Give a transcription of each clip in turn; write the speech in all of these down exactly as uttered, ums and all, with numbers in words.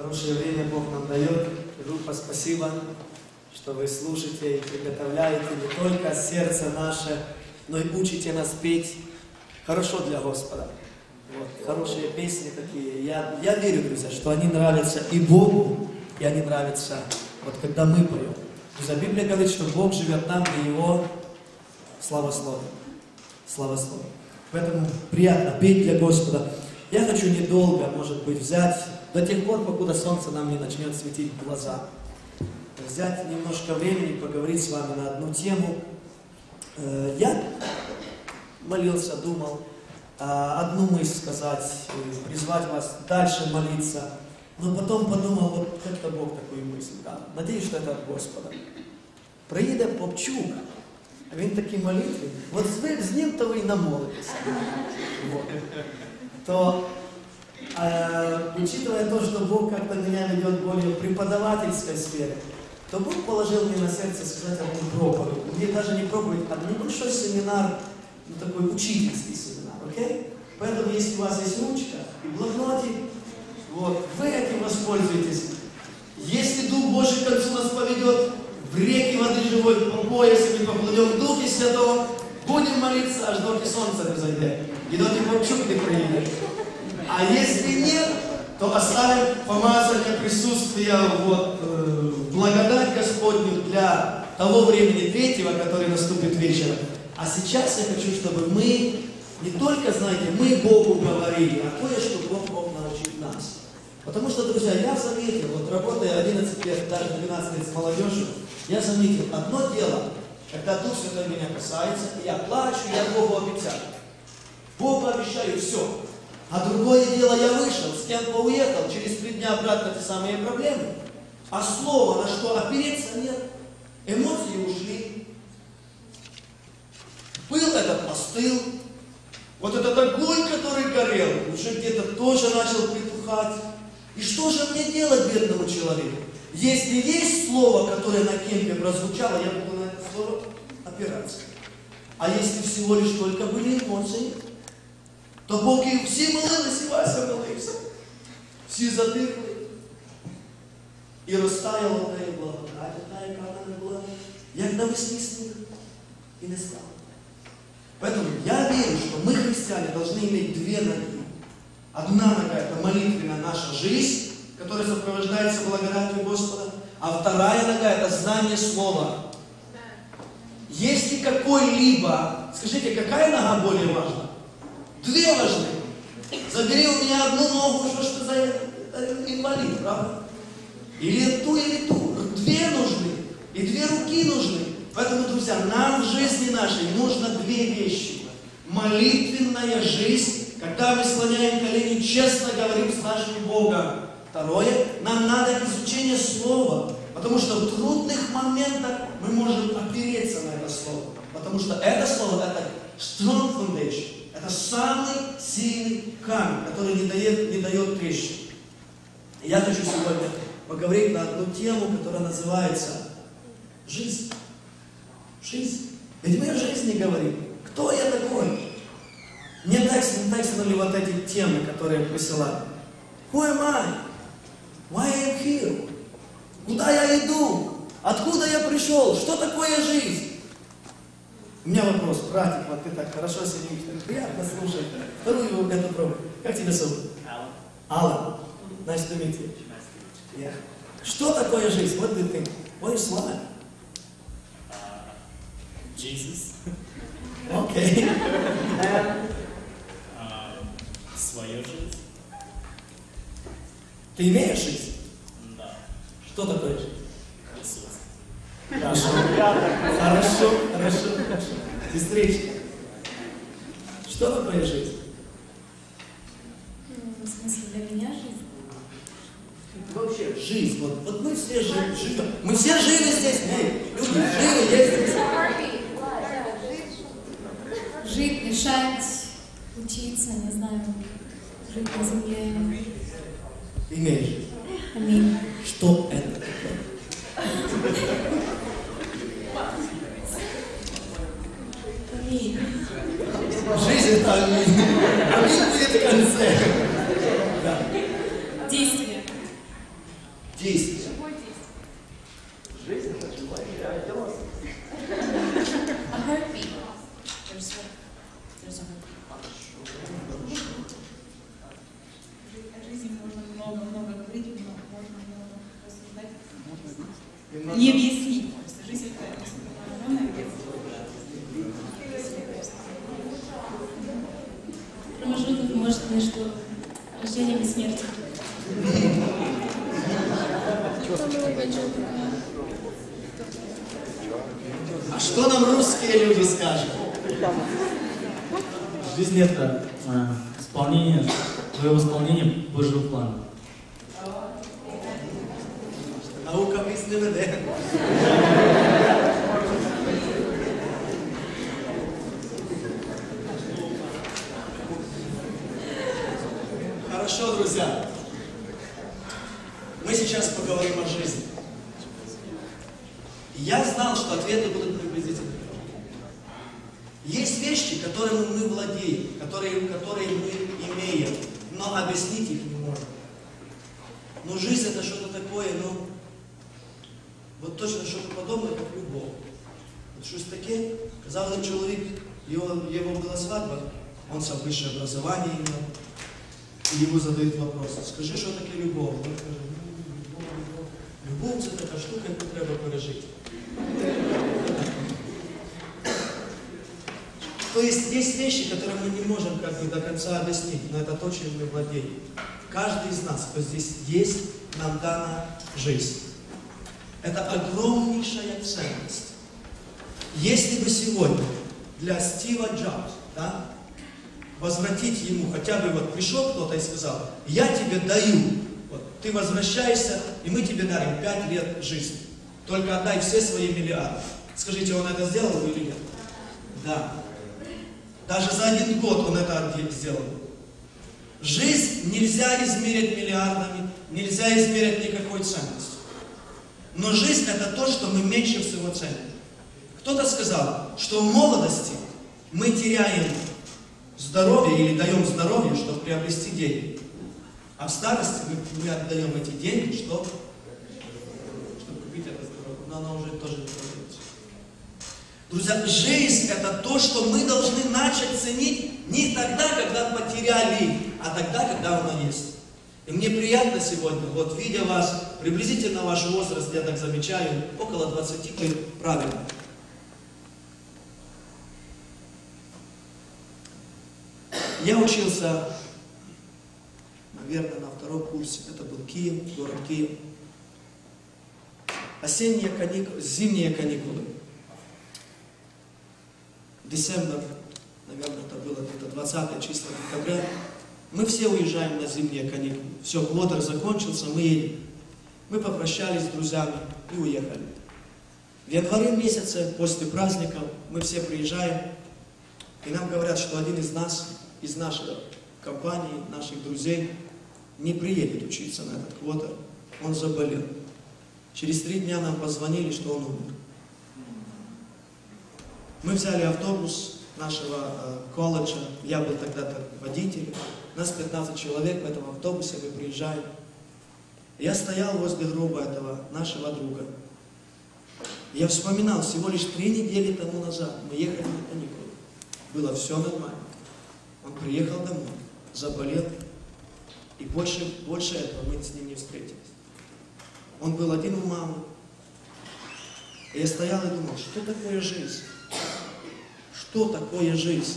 Хорошее время Бог нам дает. Группа, спасибо, что вы слушаете и приготовляете не только сердце наше, но и учите нас петь хорошо для Господа. Вот. Хорошие песни такие. Я, я верю, друзья, что они нравятся и Богу, и они нравятся, вот когда мы поем. Друзья, Библия говорит, что Бог живет там, где Его славословие. Славословие. Поэтому приятно петь для Господа. Я хочу недолго, может быть, взять, до тех пор, покуда солнце нам не начнет светить в глаза, взять немножко времени, поговорить с вами на одну тему. Я молился, думал, одну мысль сказать, призвать вас дальше молиться, но потом подумал, вот как-то Бог такую мысль дал. Надеюсь, что это от Господа. Приїде Попчук, а він такий молитвий, от з ним-то ви і намолитесь. Вот. То, э, учитывая то, что Бог как-то меня ведет более в преподавательской сфере, то Бог положил мне на сердце сказать одну проповедь. Мне даже не проповедь, а небольшой семинар, ну, такой учительский семинар, окей? Поэтому, если у вас есть ручка и блокнотик, вот, вы этим воспользуетесь. Если Дух Божий к концу нас поведет в реки воды живой, по пояс, мы поплывем в Духе Святого, будем молиться, аж доки солнце не зайдет. И доки Попчук не приедет. А если нет, то оставим помазание присутствия, вот, э, благодать Господню для того времени третьего, который наступит вечером. А сейчас я хочу, чтобы мы не только, знаете, мы Богу говорили, а кое-что Бог мог научить нас. Потому что, друзья, я заметил, вот работая одиннадцать лет, даже двенадцать лет с молодежью, я заметил, одно дело, когда Дух Святой меня касается, и я плачу, я Богу обещаю. Богу обещаю все. А другое дело, я вышел, с кем-то уехал, через три дня обратно те самые проблемы. А слова, на что опереться, нет. Эмоции ушли. Пыл этот остыл. Вот этот огонь, который горел, уже где-то тоже начал притухать. И что же мне делать бедному человеку? Если есть слово, которое на кемпе прозвучало, я буду на это слово опираться. А если всего лишь только были эмоции, то Бог і всі молились, і Вася молився. Всі затихли. І розтаяла та й благодать, та, яка вона була, як навесні сніг, і не стало. Поэтому я верю, что мы, христиане, должны иметь две ноги. Одна нога – это молитвенная наша жизнь, которая сопровождается благодатью Господа, а вторая нога – это знание Слова. Если какой-либо, скажите, какая нога более важна? Две важны. Забери у меня одну ногу, что ж ты за инвалид, правда? Или ту, или ту. Две нужны. И две руки нужны. Поэтому, друзья, нам в жизни нашей нужно две вещи. Молитвенная жизнь, когда мы склоняем колени, честно говорим с нашим Богом. Второе, нам надо изучение Слова. Потому что в трудных моментах мы можем опереться на это Слово. Потому что это Слово, это strong foundation. Это самый сильный камень, который не дает, не дает трещин. И я хочу сегодня поговорить на одну тему, которая называется жизнь. Жизнь. Ведь мы о жизни говорим. Кто я такой? Мне текснули вот эти темы, которые присылали. Who am I? Why I am here? Куда я иду? Откуда я пришел? Что такое жизнь? У меня вопрос, братик, вот ты так хорошо сидишь, так приятно слушать. Вторую эту пробу. Как тебя зовут? Алан. Алан. Nice to meet you. Yeah. Что такое жизнь? What do you think? What is life? Uh, Jesus. Окей. Свою жизнь. Ты имеешь жизнь? Да. Что такое жизнь? Иисус. Хорошо. Хорошо, хорошо, хорошо. Сестричка. Что такое жизнь? В смысле, для меня жизнь? Вообще, жизнь. Вот, вот мы все живы. живы. Мы все живы здесь. Люди живы, есть здесь. Жить, дышать, учиться, не знаю, жить на земле. Имеешь жизнь. Аминь. Что это такое? Аминь. Жизнь это аминь. Аминь будет в конце. Да. Действие. Действие. Жизнь это живая реальность. A heartbeat. There's a, there's a heartbeat. О жизни можно много-много говорить, но можно много рассуждать. Немного- Не объяснить. Просто жизнь это определенная вещь. Промежуток может между рождением и смертью. А что нам русские люди скажут? Жизнь это э, исполнение, твоего исполнения Божьего плана. Наука мысленно, да? Хорошо, друзья. Мы сейчас поговорим о жизни. Я знал, что ответы будут приблизительно. Есть вещи, которыми мы владеем, которые, которые мы имеем, но объяснить их не можем. Но жизнь это что-то такое, ну, вот точно что-то подобное, как любовь. Вот щось таке, казав один чоловік, его, его была свадьба, он сам высшее образование имел, и ему задают вопрос, скажи, что такое любовь? Он каже, ну, любовь, любовь. Любовь це така штука, яку треба пережити. То есть есть вещи, которые мы не можем как бы до конца объяснить, но это то, чем мы владеем. Каждый из нас, кто здесь есть, нам дана жизнь. Это огромнейшая ценность. Если бы сегодня для Стива Джобса, да, возвратить ему, хотя бы вот пришел кто-то и сказал, я тебе даю, вот, ты возвращаешься, и мы тебе дарим пять лет жизни. Только отдай все свои миллиарды. Скажите, он это сделал или нет? Да. Даже за один год он это сделал. Жизнь нельзя измерить миллиардами, нельзя измерить никакой ценностью. Но жизнь это то, что мы меньше всего ценим. Кто-то сказал, что в молодости мы теряем здоровье или даем здоровье, чтобы приобрести деньги. А в старости мы, мы отдаем эти деньги, чтобы, чтобы купить это здоровье. Но оно уже тоже не продается. Друзья, жизнь это то, что мы должны начать ценить не тогда, когда потеряли, а тогда, когда оно есть. И мне приятно сегодня, вот видя вас, приблизительно ваш возраст, я так замечаю, около двадцати, правильно. Я учился, наверное, на втором курсе, это был Киев, город Киев. Осенние каникулы, зимние каникулы. Декабрь, наверное, это было где-то двадцатое число декабря. Мы все уезжаем на зимние каникулы. Все, квотер закончился, мы едем. Мы попрощались с друзьями и уехали. В январе месяце, после праздников, мы все приезжаем, и нам говорят, что один из нас, из нашей компании, наших друзей, не приедет учиться на этот квотер. Он заболел. Через три дня нам позвонили, что он умер. Мы взяли автобус нашего э, колледжа, я был тогда-то водителем, нас пятнадцать человек в этом автобусе, мы приезжаем. Я стоял возле гроба этого нашего друга. Я вспоминал, всего лишь три недели тому назад мы ехали на каникулы. Было все нормально. Он приехал домой, заболел, и больше, больше этого мы с ним не встретились. Он был один у мамы. И я стоял и думал, что такое жизнь? Что такое жизнь?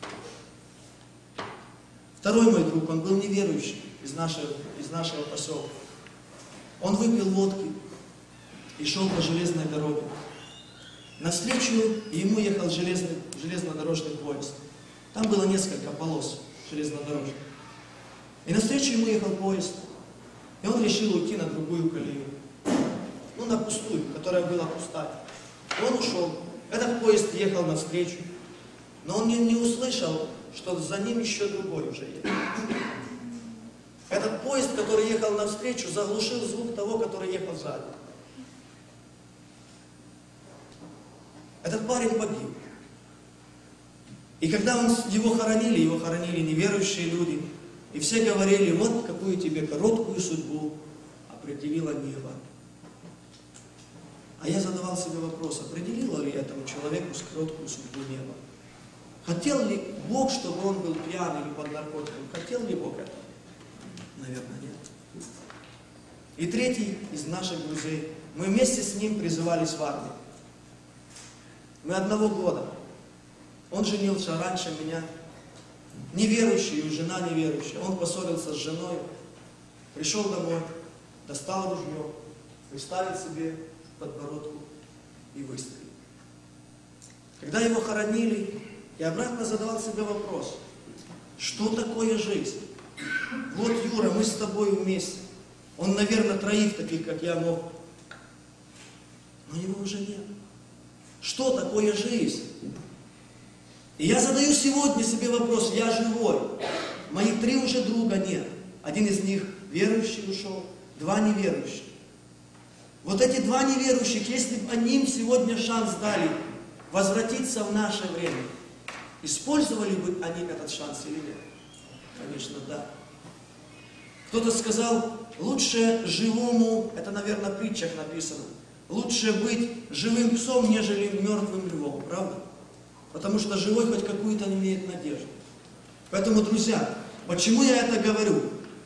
Второй мой друг, он был неверующий из нашего, из нашего поселка. Он выпил водки и шел по железной дороге. Навстречу ему ехал железный, железнодорожный поезд. Там было несколько полос железнодорожных. И навстречу ему ехал поезд. И он решил уйти на другую колею. Ну, на пустую, которая была пустая. И он ушел. Этот поезд ехал навстречу. Но он не, не услышал, что за ним еще другой уже едет. Этот поезд, который ехал навстречу, заглушил звук того, который ехал сзади. Этот парень погиб. И когда он, его хоронили, его хоронили неверующие люди, и все говорили, вот какую тебе короткую судьбу, а определило небо. А я задавал себе вопрос, определило ли этому человеку кроткую судьбу неба? Хотел ли Бог, чтобы он был пьян или под наркотиком? Хотел ли Бог этого? Наверное, нет. И третий из наших друзей. Мы вместе с ним призывались в армию. Мы одного года. Он женился раньше меня. Неверующий, и жена неверующая. Он поссорился с женой. Пришел домой, достал ружье, приставил себе подбородку и выстрелил. Когда его хоронили, я обратно задавал себе вопрос, что такое жизнь? Вот, Юра, мы с тобой вместе. Он, наверное, троих таких, как я, мог. Но его уже нет. Что такое жизнь? И я задаю сегодня себе вопрос, я живой. Моих три уже друга нет. Один из них верующий ушел, два неверующих. Вот эти два неверующих, если бы они им сегодня шанс дали возвратиться в наше время, использовали бы они этот шанс или нет? Конечно, да. Кто-то сказал, лучше живому, это, наверное, в притчах написано, лучше быть живым псом, нежели мертвым львом, правда? Потому что живой хоть какую-то имеет надежду. Поэтому, друзья, почему я это говорю?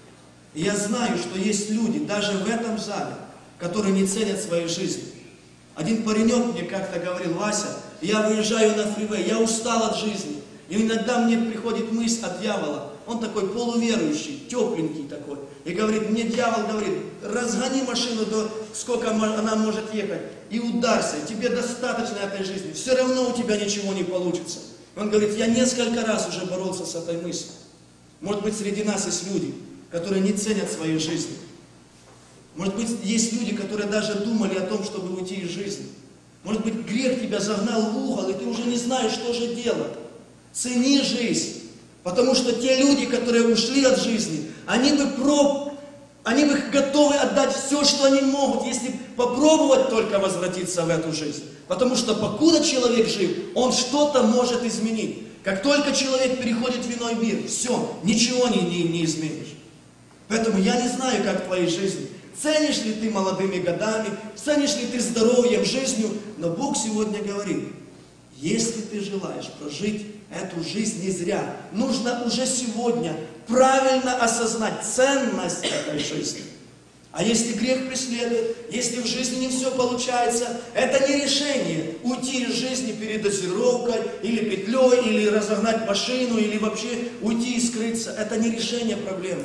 Я знаю, что есть люди, даже в этом зале, которые не ценят своей жизни. Один паренек мне как-то говорил, Вася, я выезжаю на фривей, я устал от жизни. И иногда мне приходит мысль от дьявола. Он такой полуверующий, тепленький такой. И говорит, мне дьявол говорит, разгони машину до сколько она может ехать. И ударься, тебе достаточно этой жизни. Все равно у тебя ничего не получится. Он говорит, я несколько раз уже боролся с этой мыслью. Может быть, среди нас есть люди, которые не ценят своей жизни. Может быть, есть люди, которые даже думали о том, чтобы уйти из жизни. Может быть, грех тебя загнал в угол, и ты уже не знаешь, что же делать. Цени жизнь. Потому что те люди, которые ушли от жизни, они бы, проб... они бы готовы отдать все, что они могут, если попробовать только возвратиться в эту жизнь. Потому что покуда человек жив, он что-то может изменить. Как только человек переходит в иной мир, все, ничего не, не, не изменишь. Поэтому я не знаю, как в твоей жизни. Ценишь ли ты молодыми годами, ценишь ли ты здоровьем, жизнью, но Бог сегодня говорит, если ты желаешь прожить эту жизнь не зря, нужно уже сегодня правильно осознать ценность этой жизни. А если грех преследует, если в жизни не все получается, это не решение уйти из жизни передозировкой, или петлей, или разогнать машину, или вообще уйти и скрыться. Это не решение проблемы.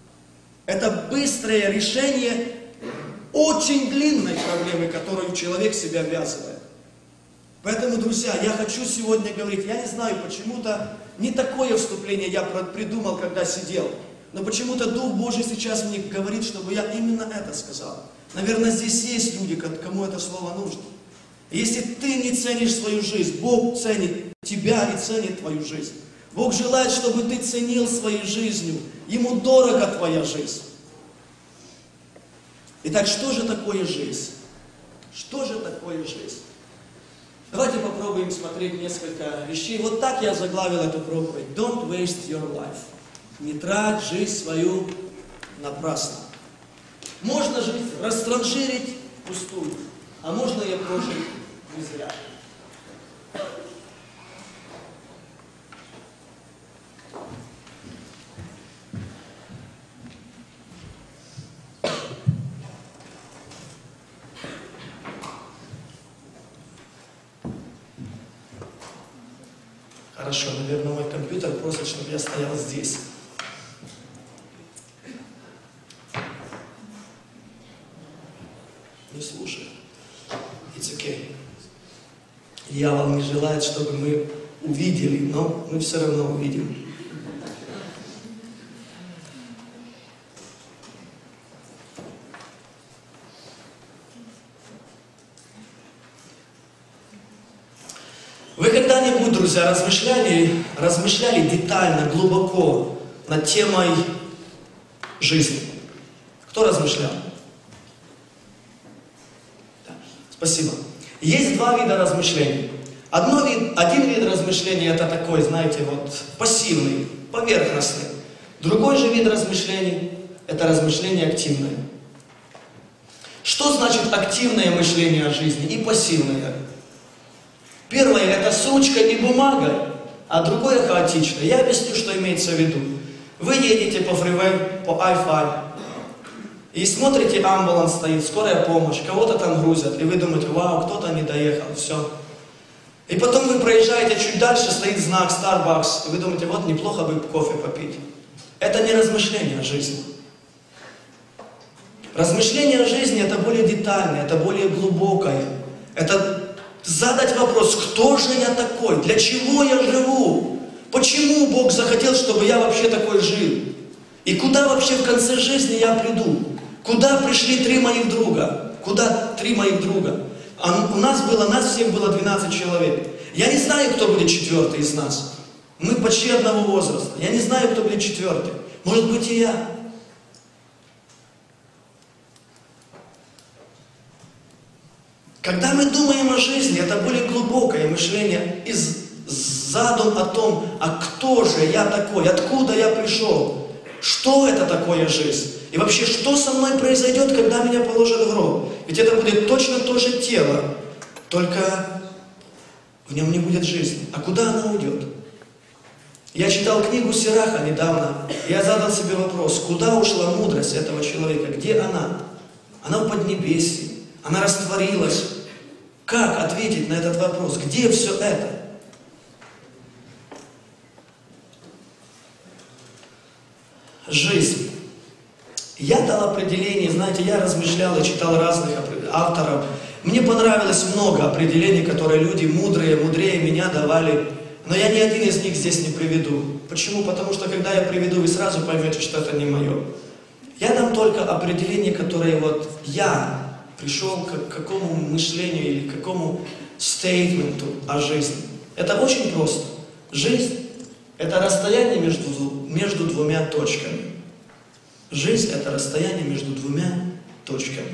Это быстрое решение очень длинной проблемы, которую человек себя ввязывает. Поэтому, друзья, я хочу сегодня говорить, я не знаю, почему-то не такое вступление я придумал, когда сидел, но почему-то Дух Божий сейчас мне говорит, чтобы я именно это сказал. Наверное, здесь есть люди, кому это слово нужно. Если ты не ценишь свою жизнь, Бог ценит тебя и ценит твою жизнь. Бог желает, чтобы ты ценил своей жизнью. Ему дорога твоя жизнь. Итак, что же такое жизнь? Что же такое жизнь? Давайте попробуем смотреть несколько вещей. Вот так я заглавил эту проповедь. Don't waste your life. Не трать жизнь свою напрасно. Можно жизнь растранжирить пустую, а можно ее прожить не зря. Хорошо, наверное, мой компьютер просит, чтобы я стоял здесь. Не слушай. It's okay. Дьявол не желает, чтобы мы увидели, но мы все равно увидим. Вы когда-нибудь, друзья, размышляли, размышляли детально, глубоко над темой жизни? Кто размышлял? Да. Спасибо. Есть два вида размышлений. Одно вид, один вид размышлений это такой, знаете, вот пассивный, поверхностный. Другой же вид размышлений это размышление активное. Что значит активное мышление о жизни и пассивное? Первое – это с ручкой и бумагой, а другое – хаотичное. Я объясню, что имеется в виду. Вы едете по фривей, по ай пять, и смотрите, амбуланс стоит, скорая помощь, кого-то там грузят, и вы думаете, вау, кто-то не доехал, все. И потом вы проезжаете чуть дальше, стоит знак Starbucks, и вы думаете, вот неплохо бы кофе попить. Это не размышление о жизни. Размышление о жизни – это более детальное, это более глубокое. Это задать вопрос, кто же я такой, для чего я живу, почему Бог захотел, чтобы я вообще такой жил, и куда вообще в конце жизни я приду, куда пришли три моих друга, куда три моих друга. А у нас было, нас всех было двенадцать человек. Я не знаю, кто будет четвертый из нас. Мы почти одного возраста. Я не знаю, кто будет четвертый. Может быть, и я. Когда мы думаем о жизни, это более глубокое мышление и задум о том, а кто же я такой, откуда я пришел, что это такое жизнь. И вообще, что со мной произойдет, когда меня положат в гроб? Ведь это будет точно то же тело, только в нем не будет жизни. А куда она уйдет? Я читал книгу Сираха недавно, и я задал себе вопрос, куда ушла мудрость этого человека, где она? Она в Поднебесье, она растворилась. Как ответить на этот вопрос? Где все это? Жизнь. Я дал определение, знаете, я размышлял и читал разных авторов. Мне понравилось много определений, которые люди мудрые, мудрее меня давали. Но я ни один из них здесь не приведу. Почему? Потому что когда я приведу, вы сразу поймете, что это не мое. Я дам только определение, которое вот я пришел к какому мышлению или к какому стейтменту о жизни. Это очень просто. Жизнь – это расстояние между, между двумя точками. Жизнь – это расстояние между двумя точками.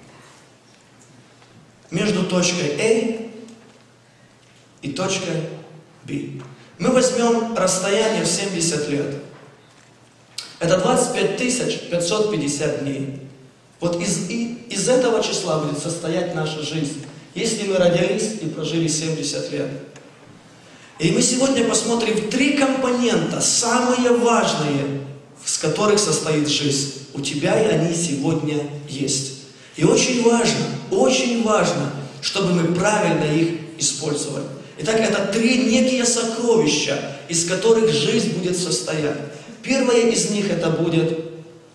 Между точкой A и точкой B. Мы возьмем расстояние в семьдесят лет. Это двадцать пять тысяч пятьсот пятьдесят дней. Вот из, и, из этого числа будет состоять наша жизнь, если мы родились и прожили семьдесят лет. И мы сегодня посмотрим три компонента, самые важные, с которых состоит жизнь. У тебя и они сегодня есть. И очень важно, очень важно, чтобы мы правильно их использовали. Итак, это три некие сокровища, из которых жизнь будет состоять. Первое из них это будет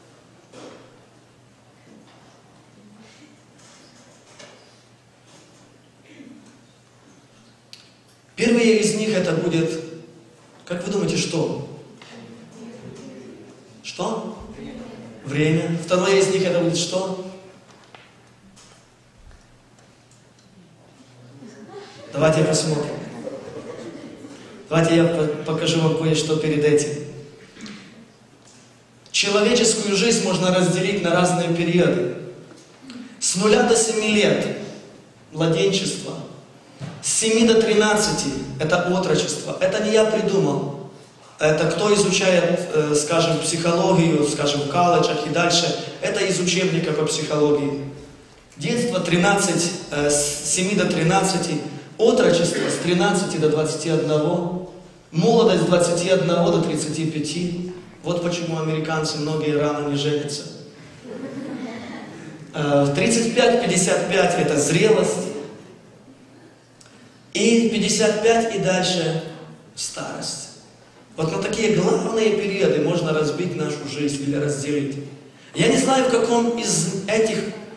Первое из них это будет, как вы думаете, что? Что? Время. Второе из них это будет что? Давайте посмотрим. Давайте я покажу вам кое-что перед этим. Человеческую жизнь можно разделить на разные периоды. С нуля до семи лет – младенчество. С семи до тринадцати – это отрочество. Это не я придумал. Это кто изучает, скажем, психологию, скажем, в колледжах и дальше. Это из учебника по психологии. Детство тринадцать, с семи до тринадцати. Отрочество с тринадцати до двадцати одного. Молодость с двадцати одного до тридцати пяти. Вот почему американцы многие рано не женятся. тридцать пять - пятьдесят пять – это зрелость. И пятьдесят пять и дальше старость. Вот на такие главные периоды можно разбить нашу жизнь или разделить. Я не знаю, в каком из этих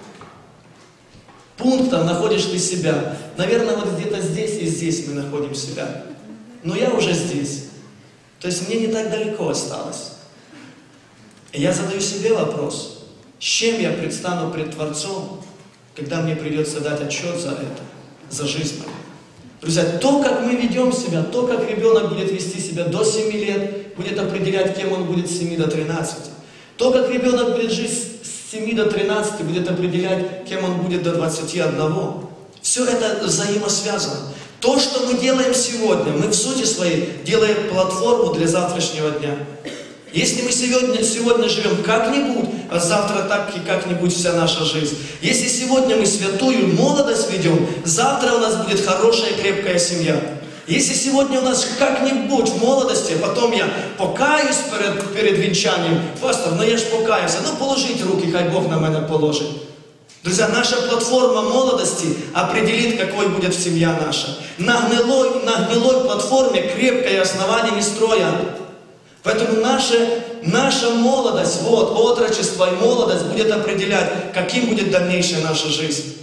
пунктов находишь ты себя. Наверное, вот где-то здесь и здесь мы находим себя. Но я уже здесь. То есть мне не так далеко осталось. И я задаю себе вопрос, с чем я предстану пред Творцом, когда мне придется дать отчет за это, за жизнь мою. Друзья, то, как мы ведем себя, то, как ребенок будет вести себя до семи лет, будет определять, кем он будет с семи до тринадцати. То, как ребенок будет жить с семи до тринадцати, будет определять, кем он будет до двадцати одного. Все это взаимосвязано. То, что мы делаем сегодня, мы в сути своей делаем платформу для завтрашнего дня. Если мы сегодня, сегодня живем как-нибудь, а завтра так и как-нибудь вся наша жизнь. Если сегодня мы святую молодость ведем, завтра у нас будет хорошая крепкая семья. Если сегодня у нас как-нибудь в молодости, потом я покаюсь перед, перед венчанием, пастор, ну я ж покаюся, ну положите руки, хай Бог на меня положит. Друзья, наша платформа молодости определит, какой будет семья наша. На гнилой, на гнилой платформе крепкое основание не строят. Поэтому наша, наша молодость, вот, отрочество и молодость будет определять, каким будет дальнейшая наша жизнь.